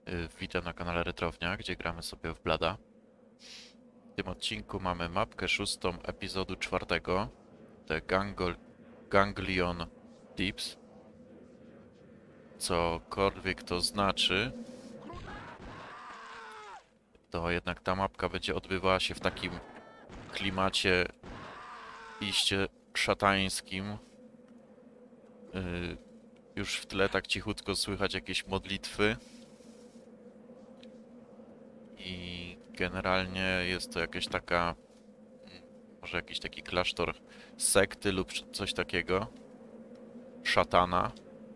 Witam na kanale Retrownia, gdzie gramy sobie w Blada. W tym odcinku mamy mapkę 6 epizodu 4, The Ganglion Deeps. Cokolwiek to znaczy, to jednak ta mapka będzie odbywała się w takim klimacie iście szatańskim. Już w tle tak cichutko słychać jakieś modlitwy. I generalnie jest to jakaś taka, może jakiś taki klasztor sekty lub coś takiego. Szatana.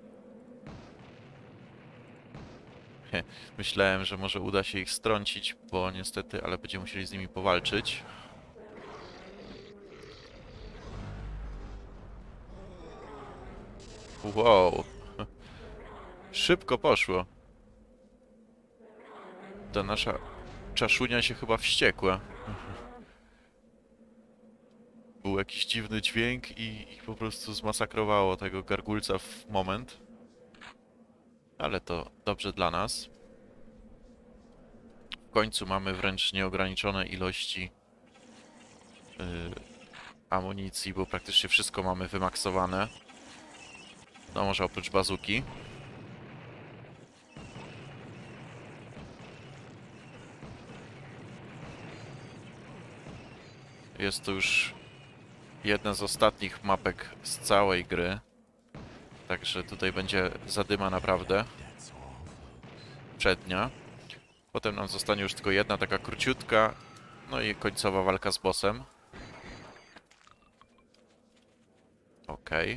Myślałem, że może uda się ich strącić, bo niestety, ale będziemy musieli z nimi powalczyć. Wow. Szybko poszło. Ta nasza czaszunia się chyba wściekła. Był jakiś dziwny dźwięk i po prostu zmasakrowało tego gargulca w moment. Ale to dobrze dla nas. W końcu mamy wręcz nieograniczone ilości amunicji, bo praktycznie wszystko mamy wymaksowane. No może oprócz bazuki. Jest to już jedna z ostatnich mapek z całej gry. Także tutaj będzie zadyma naprawdę. Przednia. Potem nam zostanie już tylko jedna taka króciutka. No i końcowa walka z bossem. Okej.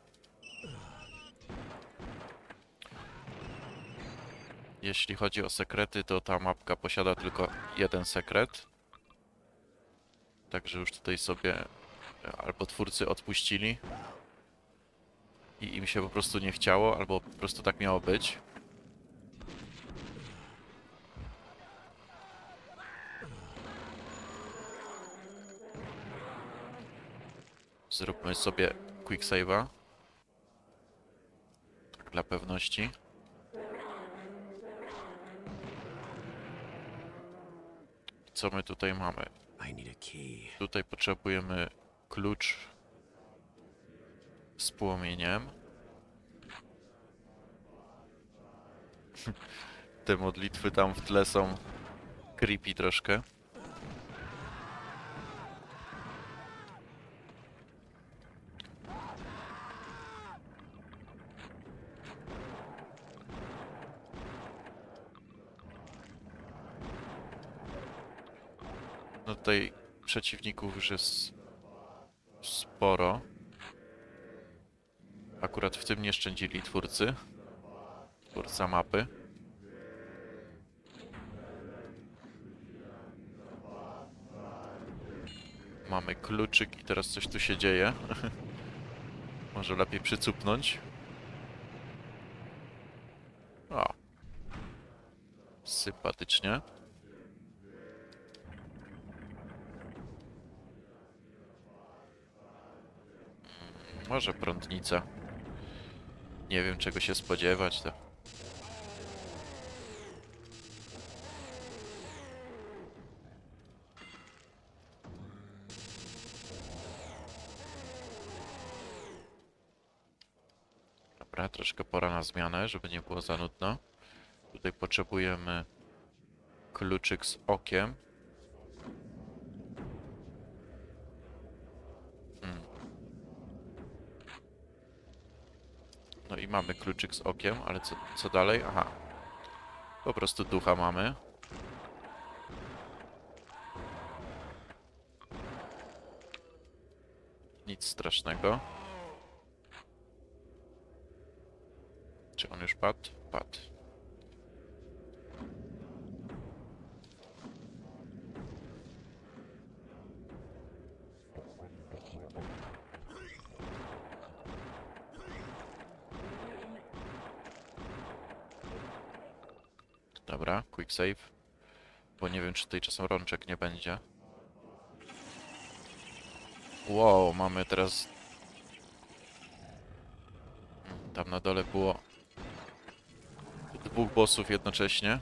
Jeśli chodzi o sekrety, to ta mapka posiada tylko jeden sekret. Także już tutaj sobie albo twórcy odpuścili i im się po prostu nie chciało, albo po prostu tak miało być. Zróbmy sobie quick save'a. Tak dla pewności. Co my tutaj mamy? Tutaj potrzebujemy klucz z płomieniem. Te modlitwy tam w tle są creepy troszkę. No tutaj przeciwników już jest sporo. Akurat w tym nie szczędzili twórca mapy. Mamy kluczyk i teraz coś tu się dzieje. Może lepiej przycupnąć. O. Sympatycznie. Może prądnica. Nie wiem, czego się spodziewać. To. Dobra, troszkę pora na zmianę, żeby nie było za nudno. Tutaj potrzebujemy kluczyk z okiem. No i mamy kluczyk z okiem, ale co dalej? Aha. Po prostu ducha mamy. Nic strasznego. Czy on już padł? Padł. Dobra, quick save. Bo nie wiem, czy tutaj czasem rączek nie będzie. Wow, mamy teraz... Tam na dole było dwóch bossów jednocześnie.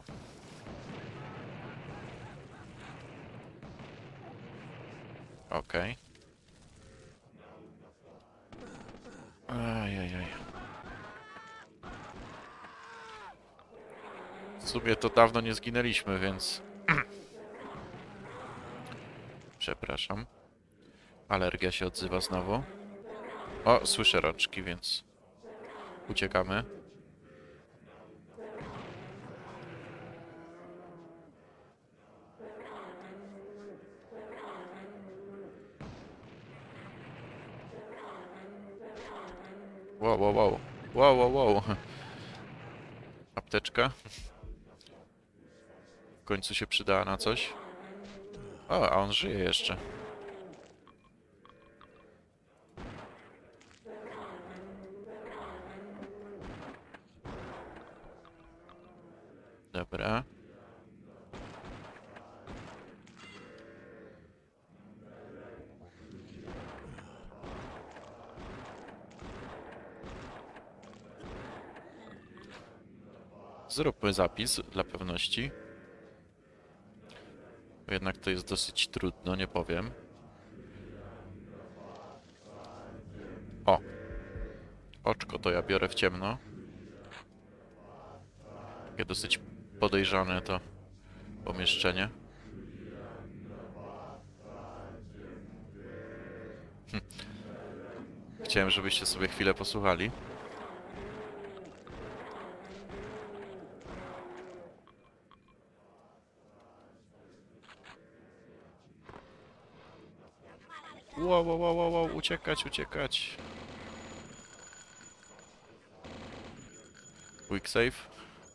Okej. Ajajaj. W sumie to dawno nie zginęliśmy, więc... Przepraszam. Alergia się odzywa znowu. O, słyszę rączki, więc... Uciekamy. Wow, wow, wow. Wow, wow, wow. Apteczka. W końcu się przydała na coś. O, a on żyje jeszcze. Dobra. Zróbmy zapis dla pewności. Bo jednak to jest dosyć trudno, nie powiem. O! Oczko to ja biorę w ciemno. Takie dosyć podejrzane to pomieszczenie. Chciałem, żebyście sobie chwilę posłuchali. Wow, wow, wow, wow, wow, uciekać, uciekać. Quick save.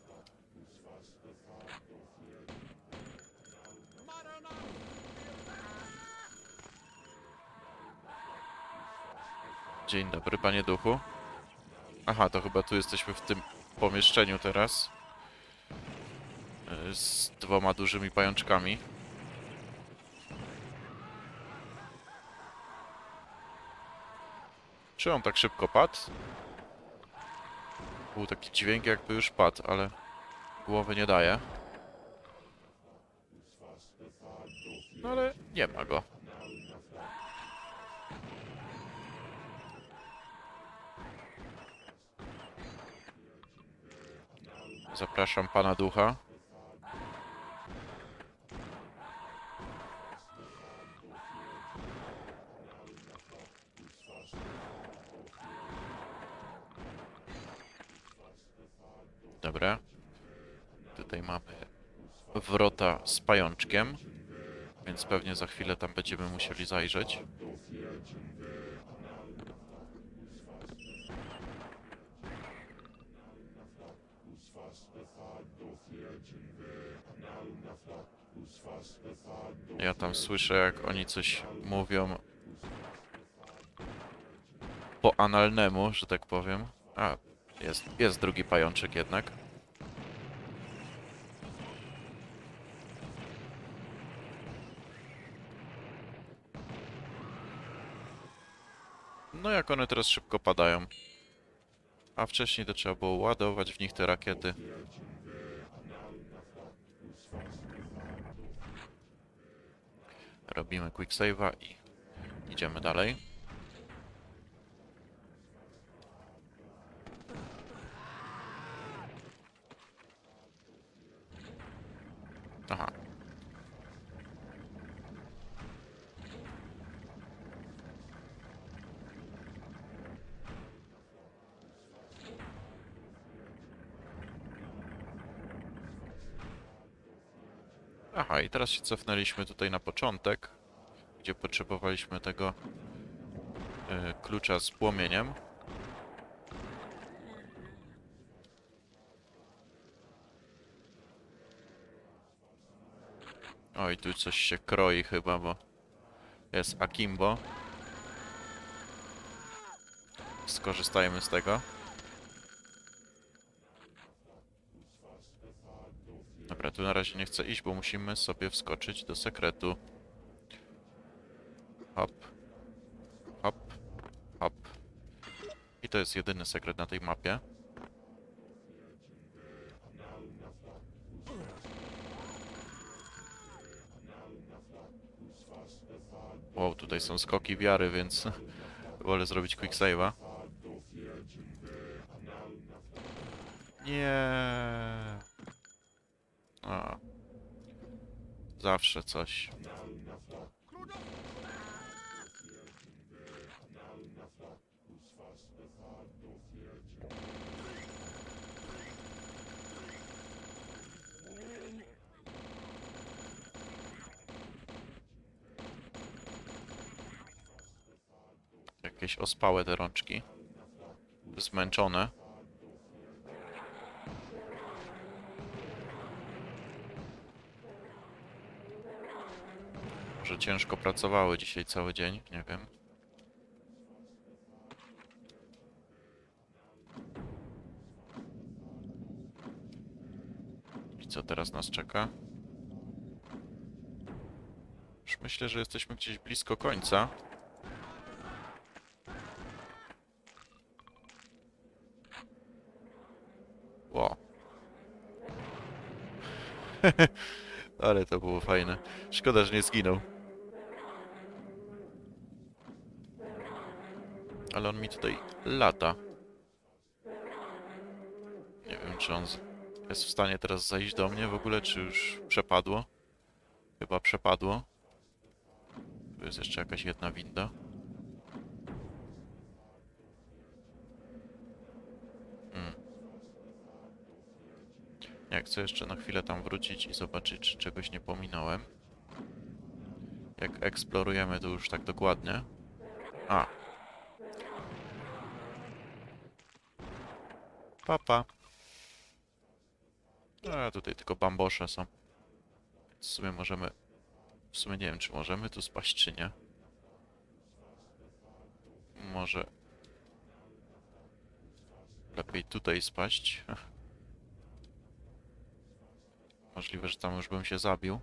Dzień dobry, panie duchu. Aha, to chyba tu jesteśmy w tym pomieszczeniu teraz. Z dwoma dużymi pajączkami. Czy on tak szybko padł? Był taki dźwięk, jakby już padł, ale głowy nie daje. No ale nie ma go. Zapraszam pana ducha. Dobra. Tutaj mamy wrota z pajączkiem, więc pewnie za chwilę tam będziemy musieli zajrzeć. Ja tam słyszę, jak oni coś mówią po analnemu, że tak powiem. A, jest drugi pajączek jednak. No jak one teraz szybko padają. A wcześniej to trzeba było ładować w nich te rakiety. Robimy quick save'a i idziemy dalej. Aha. Aha, i teraz się cofnęliśmy tutaj na początek, gdzie potrzebowaliśmy tego klucza z płomieniem. Oj, tu coś się kroi chyba, bo jest akimbo. Skorzystajmy z tego. Dobra, tu na razie nie chcę iść, bo musimy sobie wskoczyć do sekretu. Hop. Hop. Hop. I to jest jedyny sekret na tej mapie. Wow, tutaj są skoki wiary, więc wolę zrobić quick save'a. Nie. A. Zawsze coś. Jakieś ospałe te rączki. Zmęczone. Może ciężko pracowały dzisiaj cały dzień, nie wiem. I co teraz nas czeka? Już myślę, że jesteśmy gdzieś blisko końca. Ło. Ale to było fajne. Szkoda, że nie zginął. Ale on mi tutaj lata. Nie wiem, czy on jest w stanie teraz zajść do mnie w ogóle, czy już przepadło. Chyba przepadło. Tu jest jeszcze jakaś jedna winda. Ja chcę jeszcze na chwilę tam wrócić i zobaczyć, czy czegoś nie pominąłem. Jak eksplorujemy to już tak dokładnie. A. Papa. A tutaj tylko bambosze są. W sumie możemy... W sumie nie wiem, czy możemy tu spaść, czy nie. Może... Lepiej tutaj spaść. Możliwe, że tam już bym się zabił.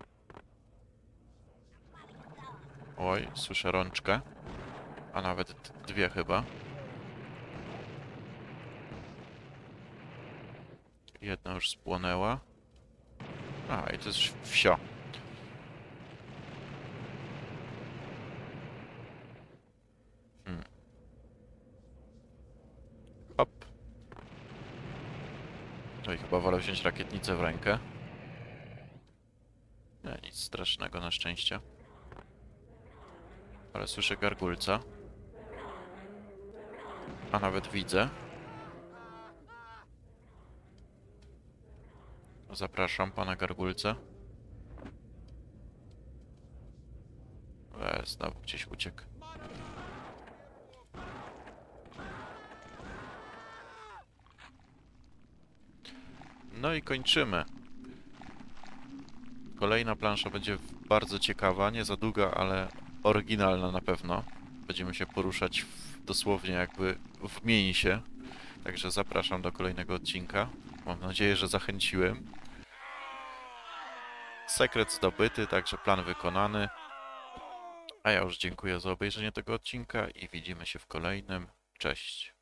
Oj, słyszę rączkę. A nawet dwie chyba. Jedna już spłonęła. A, i to jest wsio. Hop. No i chyba wolę wziąć rakietnicę w rękę. Nie, nic strasznego na szczęście. Ale słyszę gargulca. A nawet widzę. Zapraszam pana gargulca. Znowu gdzieś uciekł. No i kończymy. Kolejna plansza będzie bardzo ciekawa, nie za długa, ale oryginalna na pewno. Będziemy się poruszać dosłownie jakby w mięsie. Także zapraszam do kolejnego odcinka. Mam nadzieję, że zachęciłem. Sekret zdobyty, także plan wykonany. A ja już dziękuję za obejrzenie tego odcinka i widzimy się w kolejnym. Cześć.